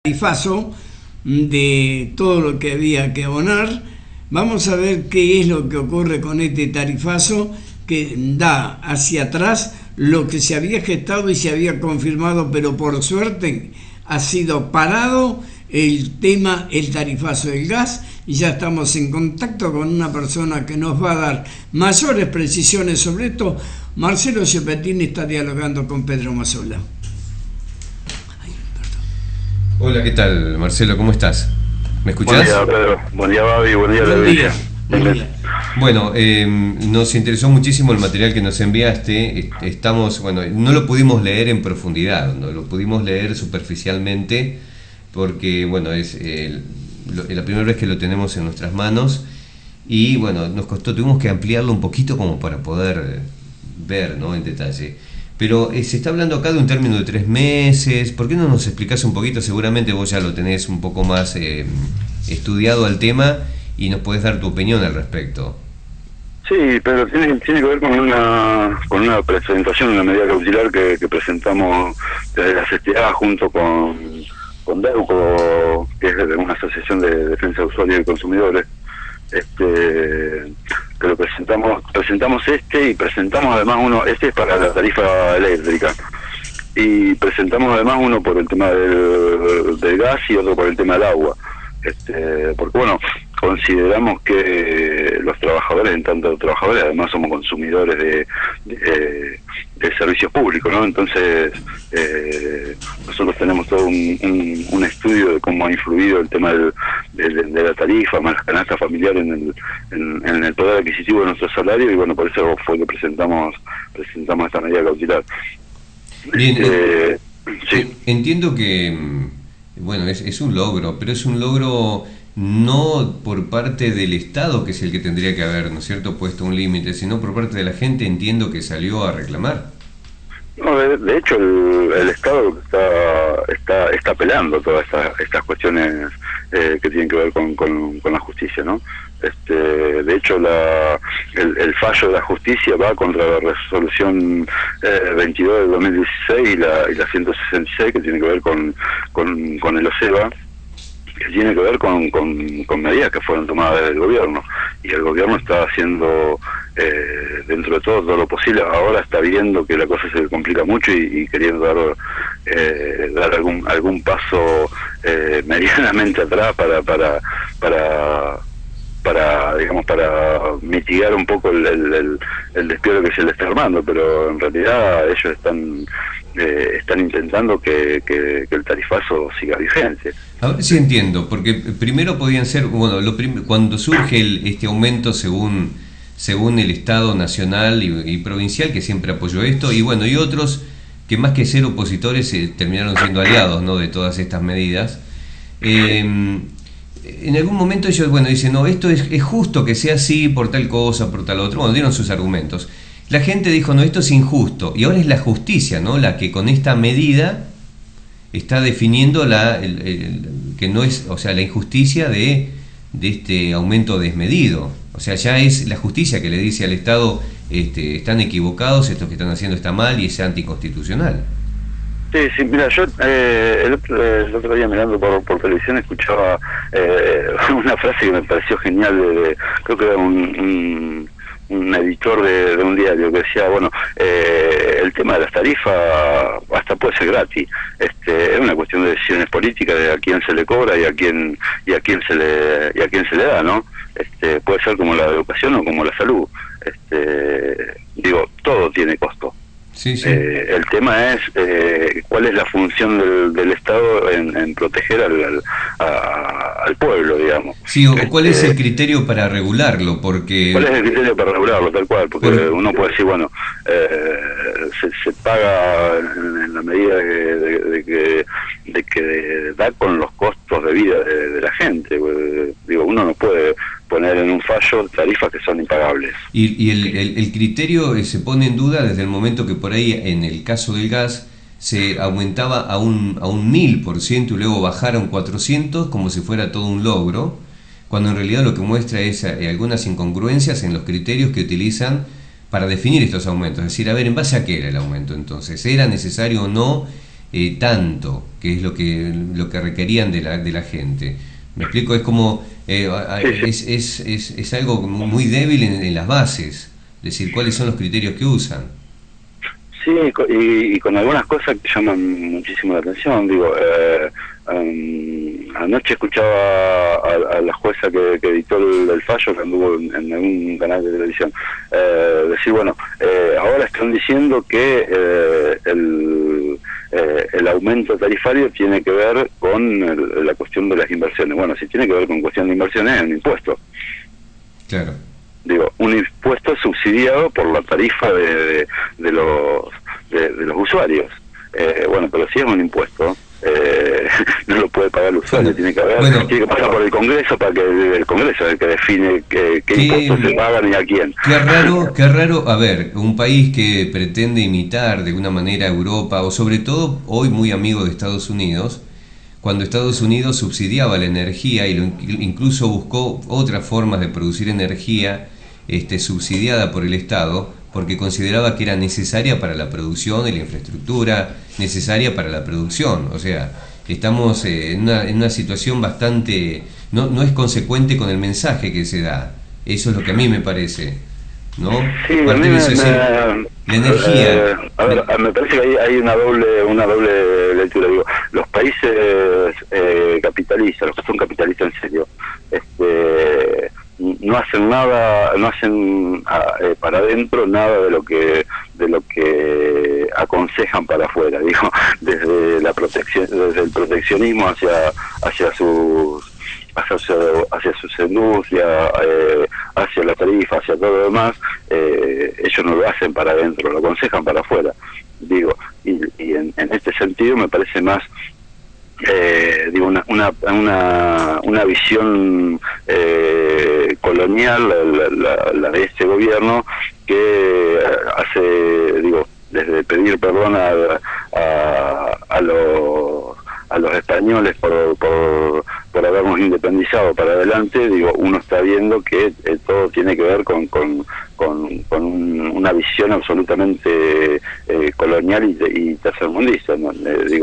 tarifazo de todo lo que había que abonar. Vamos a ver qué es lo que ocurre con este tarifazo que da hacia atrás lo que se había gestado y se había confirmado, pero por suerte ha sido parado el tarifazo del gas, y ya estamos en contacto con una persona que nos va a dar mayores precisiones sobre esto. Marcelo Ciopetini está dialogando con Pedro Mazzola. Hola, ¿qué tal, Marcelo? ¿Cómo estás? ¿Me escuchás? Buen día, Pedro. Buen día, Babi. Buen día, Levicia. Buen día. Bueno, nos interesó muchísimo el material que nos enviaste. Bueno, no lo pudimos leer en profundidad, no lo pudimos leer superficialmente, porque, bueno, es la primera vez que lo tenemos en nuestras manos, y, bueno, tuvimos que ampliarlo un poquito como para poder ver, ¿no?, en detalle. Pero se está hablando acá de un término de 3 meses. ¿Por qué no nos explicás un poquito? Seguramente vos ya lo tenés un poco más estudiado al tema y nos podés dar tu opinión al respecto. Sí, pero tiene que ver con una presentación, una medida cautelar que presentamos desde la CTA junto con DEUCO, que es una asociación de defensa de usuarios y consumidores. Que lo presentamos y presentamos además uno, este es para la tarifa eléctrica, y presentamos además uno por el tema del gas y otro por el tema del agua, porque, bueno, consideramos que los trabajadores, en tanto trabajadores, además somos consumidores de servicios públicos, ¿no? Entonces nosotros tenemos todo un estudio de cómo ha influido el tema de la tarifa, más la canasta familiar en el poder adquisitivo de nuestro salario, y, bueno, por eso fue que presentamos esta medida cautelar. Bien, Sí. Entiendo que, bueno, es un logro, pero es un logro no por parte del Estado, que es el que tendría que haber, ¿no es cierto?, puesto un límite, sino por parte de la gente, entiendo, que salió a reclamar. No, de hecho el Estado está apelando todas estas cuestiones que tienen que ver con la justicia, ¿no? De hecho el fallo de la justicia va contra la resolución 22 del 2016 y la 166, que tiene que ver con el OSEBA, que tiene que ver con medidas que fueron tomadas desde el gobierno, y el gobierno está haciendo dentro de todo lo posible. Ahora está viendo que la cosa se complica mucho y queriendo dar algún paso medianamente atrás para mitigar un poco el despido que se le está armando, pero en realidad ellos están intentando que el tarifazo siga vigente. A ver si entiendo, porque primero podían ser, bueno, cuando surge este aumento según el Estado nacional y provincial, que siempre apoyó esto, y, bueno, y otros que, más que ser opositores, terminaron siendo aliados, ¿no?, de todas estas medidas. En algún momento ellos, bueno, dicen, no, esto es justo que sea así por tal cosa, por tal otro. Bueno, dieron sus argumentos. La gente dijo, no, esto es injusto. Y ahora es la justicia, ¿no?, la que con esta medida está definiendo que no es, o sea, la injusticia de este aumento desmedido. O sea, ya es la justicia que le dice al Estado, están equivocados, esto que están haciendo está mal y es anticonstitucional. Sí, mira, yo el otro día, mirando por televisión, escuchaba una frase que me pareció genial, creo que era un editor de un diario, que decía, bueno, el tema de las tarifas hasta puede ser gratis, es una cuestión de decisiones políticas, de a quién se le cobra y a quién se le da, ¿no? Puede ser como la educación o como la salud, digo, todo tiene costo. Sí, sí. El tema es cuál es la función del Estado en proteger al pueblo, digamos. Sí, o cuál es el criterio para regularlo, porque... ¿Cuál es el criterio para regularlo, tal cual? Porque uno puede decir, bueno, se paga en la medida de que da con los costos de vida de la gente. Digo, uno no puede poner en un fallo tarifas que son impagables. Y el criterio se pone en duda desde el momento que, por ahí, en el caso del gas, se aumentaba a un 1000% y luego bajar a un 400%, como si fuera todo un logro, cuando en realidad lo que muestra es algunas incongruencias en los criterios que utilizan para definir estos aumentos. Es decir, a ver, ¿en base a qué era el aumento entonces? ¿Era necesario o no tanto, que es lo que requerían de la gente. ¿Me explico? Es como es algo muy débil en las bases, es decir, cuáles son los criterios que usan. Sí, y con algunas cosas que llaman muchísimo la atención. Digo, anoche escuchaba a la jueza que dictó el fallo, que anduvo en algún canal de televisión, decir, bueno, ahora están diciendo que el aumento tarifario tiene que ver con la cuestión de las inversiones. Bueno, si tiene que ver con cuestión de inversiones, es un impuesto. Claro. Digo, un impuesto subsidiado por la tarifa de los usuarios. Bueno, pero si es un impuesto, no lo puede pagar el usuario, tiene que tiene que pasar por el Congreso, para que el Congreso es el que define qué impuestos se pagan y a quién. Qué raro, a ver, un país que pretende imitar de alguna manera a Europa, o sobre todo hoy muy amigo de Estados Unidos, cuando Estados Unidos subsidiaba la energía y incluso buscó otras formas de producir energía subsidiada por el Estado, porque consideraba que era necesaria para la producción y la infraestructura necesaria para la producción. O sea, estamos en una situación bastante... No es consecuente con el mensaje que se da. Eso es lo que a mí me parece, ¿no? Sí, a mí la energía... a ver, me parece que hay una doble lectura. Digo, los países capitalistas, los que son capitalistas en serio, no hacen nada, no hacen para adentro nada de lo que aconsejan para afuera, digo, desde el proteccionismo hacia sus industrias, hacia la tarifa, hacia todo lo demás. Ellos no lo hacen para adentro, lo aconsejan para afuera, digo, y en este sentido me parece más digo, una visión colonial, la de este gobierno, que hace, digo, desde pedir perdón a los españoles por habernos independizado para adelante. Digo, uno está viendo que todo tiene que ver con una visión absolutamente colonial y tercermundista, ¿no?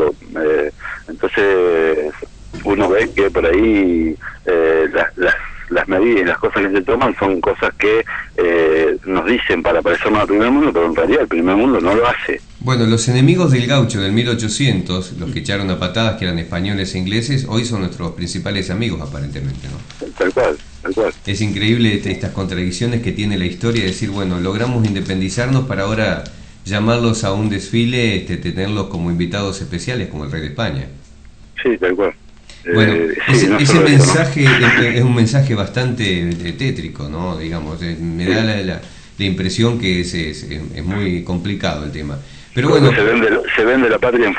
Entonces uno ve que por ahí las medidas y las cosas que se toman son cosas que nos dicen para parecernos al primer mundo, pero en realidad el primer mundo no lo hace. Bueno, los enemigos del gaucho del 1800, los que echaron a patadas, que eran españoles e ingleses, hoy son nuestros principales amigos, aparentemente, ¿no? Tal cual. Es increíble estas contradicciones que tiene la historia, de decir, bueno, logramos independizarnos para ahora llamarlos a un desfile, tenerlos como invitados especiales, como el rey de España. Sí, tal cual. Bueno, sí, ese mensaje, ¿no? Es un mensaje bastante tétrico, ¿no? Digamos, me da la impresión que es muy complicado el tema. Pero bueno, se vende la patria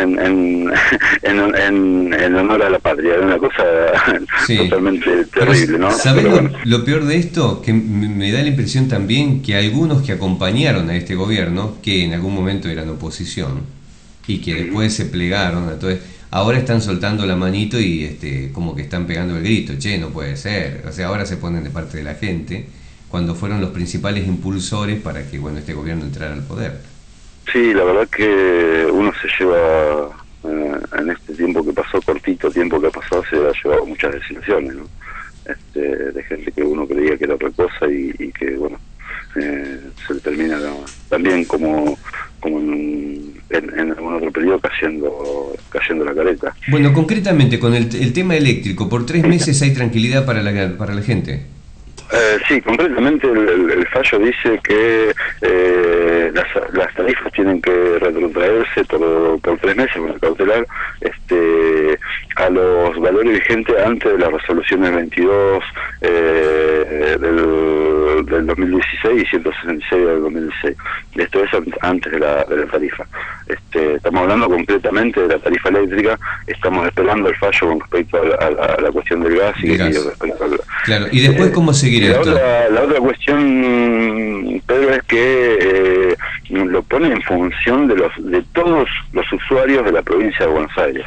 en honor a la patria, es una cosa totalmente terrible, ¿no? ¿Sabes lo peor de esto? Que me da la impresión también que algunos que acompañaron a este gobierno, que en algún momento eran oposición y que después se plegaron a todo, ahora están soltando la manito y como que están pegando el grito, che, no puede ser. O sea, ahora se ponen de parte de la gente, cuando fueron los principales impulsores para que, bueno, este gobierno entrara al poder. Sí, la verdad que uno se lleva, en este tiempo que pasó, cortito tiempo que ha pasado, se ha llevado muchas desilusiones, ¿no? De gente que uno creía que era otra cosa y que, bueno, se le termina también como en algún otro periodo cayendo la careta. Bueno, concretamente con el tema eléctrico, por 3 meses hay tranquilidad para la gente. Sí, concretamente el fallo dice que las tarifas tienen que retrotraerse por 3 meses, con el cautelar, a los valores vigentes antes de las resoluciones 22 del 2016 y 166 del 2016. Esto es antes de la tarifa. Estamos hablando concretamente de la tarifa eléctrica. Estamos esperando el fallo con respecto a la cuestión del gas y respecto al... Claro, y después cómo seguir esto. La otra cuestión, Pedro, es que lo pone en función de todos los usuarios de la provincia de Buenos Aires.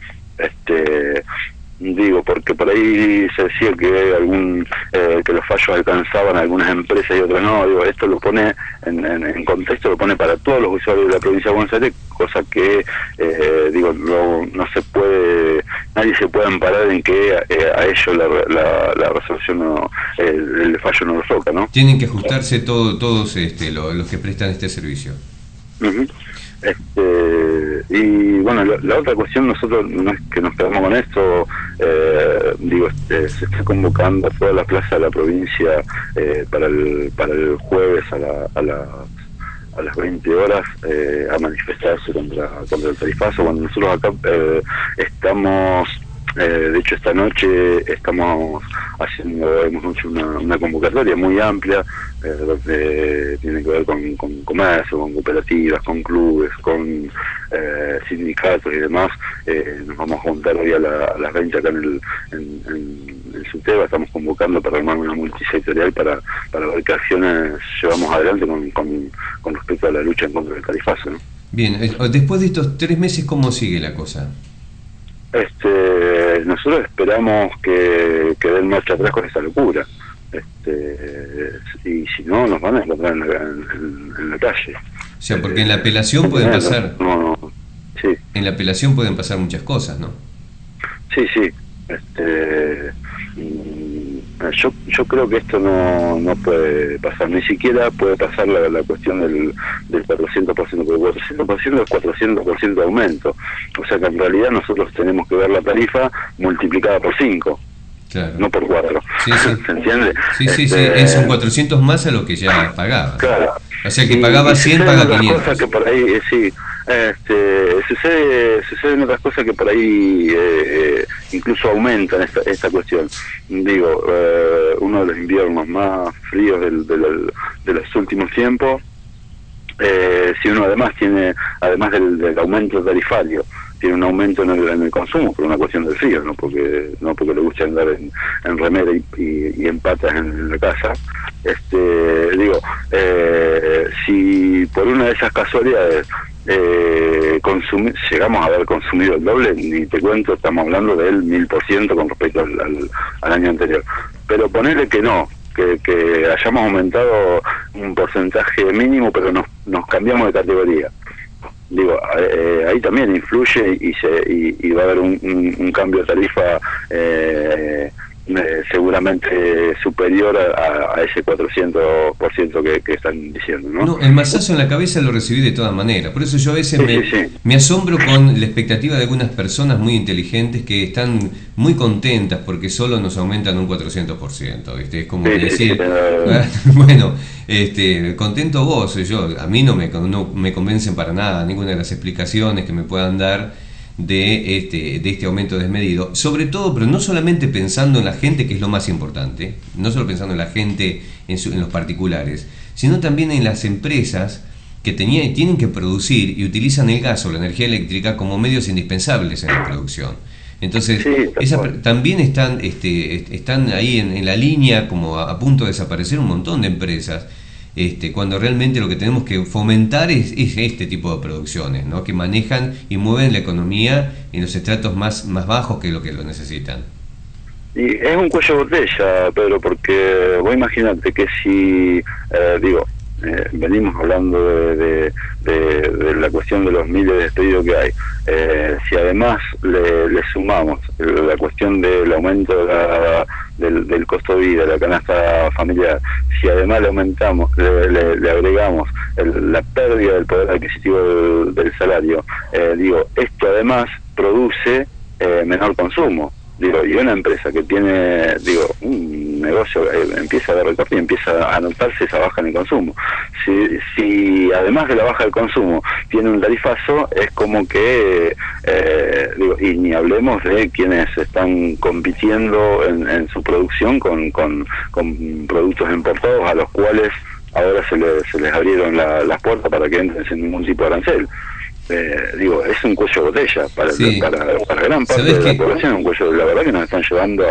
Digo, porque por ahí se decía que los fallos alcanzaban a algunas empresas y otras no. Digo, esto lo pone en contexto, lo pone para todos los usuarios de la provincia de Buenos Aires, cosa que digo, no se puede, nadie se puede amparar en que a ellos la resolución el fallo no lo toca, ¿no? Tienen que ajustarse todos los que prestan este servicio. Uh-huh. Y bueno, la otra cuestión, nosotros no es que nos quedamos con esto, digo, se está convocando a toda la plaza de la provincia para el jueves a las 20 horas a manifestarse contra el tarifazo. Bueno, nosotros acá estamos, de hecho esta noche hemos hecho una convocatoria muy amplia, donde tiene que ver con comercio, con cooperativas, con clubes, con sindicatos y demás. Nos vamos a juntar hoy a las 20 acá en Suteba. Estamos convocando para armar una multisectorial para ver qué acciones llevamos adelante con respecto a la lucha en contra del tarifazo, ¿no? Bien, después de estos 3 meses, ¿cómo sigue la cosa? Nosotros esperamos que den marcha atrás con esta locura, y si no, nos van a encontrar en la calle. O sea, porque en la apelación pueden pasar. Sí. En la apelación pueden pasar muchas cosas, ¿no? Sí. Yo creo que esto no puede pasar, ni siquiera puede pasar la cuestión del 400%, porque el 400% es 400% de aumento. O sea que en realidad nosotros tenemos que ver la tarifa multiplicada por 5. Claro. No por 4. Sí. ¿Se entiende? Sí. Es un 400 más a lo que ya pagaba. Claro. O sea que pagaba 100, paga 500. Cosas que por ahí, sí, suceden otras cosas que por ahí incluso aumentan esta cuestión. Digo, uno de los inviernos más fríos de los últimos tiempos, si uno además del aumento tarifario, tiene un aumento en el consumo por una cuestión del frío, no porque le gusta andar en remera y en patas en la casa. Si por una de esas casualidades llegamos a haber consumido el doble, ni te cuento, estamos hablando del 1000% con respecto al año anterior. Pero ponerle que no, que hayamos aumentado un porcentaje mínimo, pero nos cambiamos de categoría. Digo, ahí también influye y va a haber un cambio de tarifa seguramente superior a ese 400% que están diciendo, ¿no? No, el mazazo en la cabeza lo recibí de todas maneras. Por eso yo a veces me asombro con la expectativa de algunas personas muy inteligentes que están muy contentas porque solo nos aumentan un 400%, ¿viste? Es como decir, bueno, contento vos. A mí no me convencen para nada ninguna de las explicaciones que me puedan dar de este aumento desmedido, sobre todo, pero no solamente pensando en la gente, que es lo más importante, no solo pensando en la gente en los particulares, sino también en las empresas que tienen que producir y utilizan el gas o la energía eléctrica como medios indispensables en la producción. Entonces, también están ahí en la línea, como a punto de desaparecer un montón de empresas, cuando realmente lo que tenemos que fomentar es este tipo de producciones, ¿no? Que manejan y mueven la economía en los estratos más bajos que lo necesitan. Y es un cuello de botella, Pedro, porque vos imaginate que si, venimos hablando de la cuestión de los miles de despedidos que hay, si además le sumamos la cuestión del aumento del costo de vida, la canasta familiar, si además le aumentamos, le agregamos la pérdida del poder adquisitivo del salario, esto además produce menor consumo. Y una empresa que tiene, un negocio empieza a recortar y empieza a notarse esa baja en el consumo. Si además de la baja del consumo tiene un tarifazo, es como que, y ni hablemos de quienes están compitiendo en su producción con productos importados a los cuales ahora se les abrieron las puertas para que entren sin ningún tipo de arancel. Es un cuello de botella para gran parte de la población, es un cuello, la verdad que nos están llevando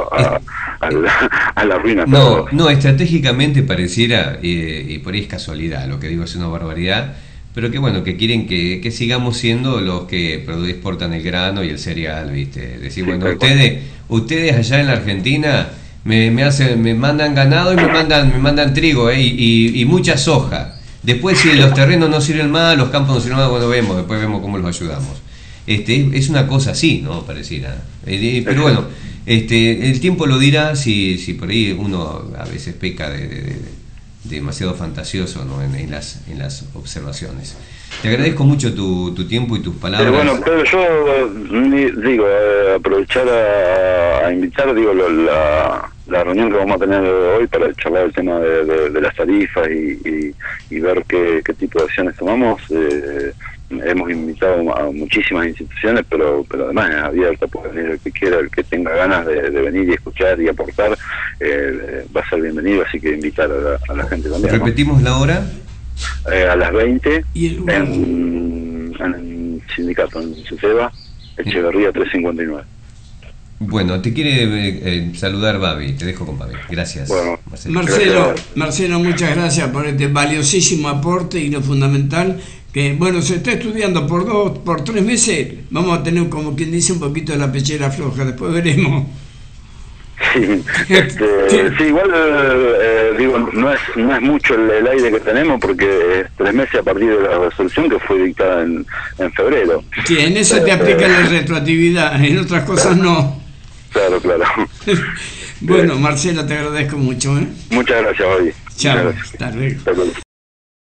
a la ruina. No, estratégicamente pareciera, y por ahí es casualidad, lo que digo es una barbaridad, pero que bueno, que quieren que sigamos siendo los que exportan el grano y el cereal, ¿viste? Decir, bueno, ustedes allá en la Argentina me mandan ganado y me mandan trigo, y mucha soja. Después, si los terrenos no sirven más, los campos no sirven más, bueno, después vemos cómo los ayudamos. Es una cosa así, ¿no? Pareciera. Pero bueno, el tiempo lo dirá si por ahí uno a veces peca de demasiado fantasioso, ¿no? en las observaciones. Te agradezco mucho tu tiempo y tus palabras. Bueno, pero yo digo, aprovechar a invitar, digo, la reunión que vamos a tener hoy para charlar el tema de las tarifas y ver qué tipo de acciones tomamos. Hemos invitado a muchísimas instituciones, pero además es abierta, puede venir el que quiera, el que tenga ganas de venir y escuchar y aportar, va a ser bienvenido, así que invitar a la gente también. ¿Repetimos la hora? A las 20 ¿Y el en el sindicato, en Ceteba, Echeverría 359. Bueno, te quiere saludar Babi, te dejo con Babi. Gracias. Bueno, Marcelo, muchas gracias por este valiosísimo aporte y lo fundamental que, bueno, se está estudiando por 3 meses, vamos a tener, como quien dice, un poquito de la pechera floja, después veremos. Sí, igual digo, no es mucho el aire que tenemos, porque es 3 meses a partir de la resolución que fue dictada en febrero. Sí, en eso te aplica la retroactividad, en otras cosas no. Claro. Bueno, Marcelo, te agradezco mucho. Muchas gracias, Bobby. Chao, hasta luego.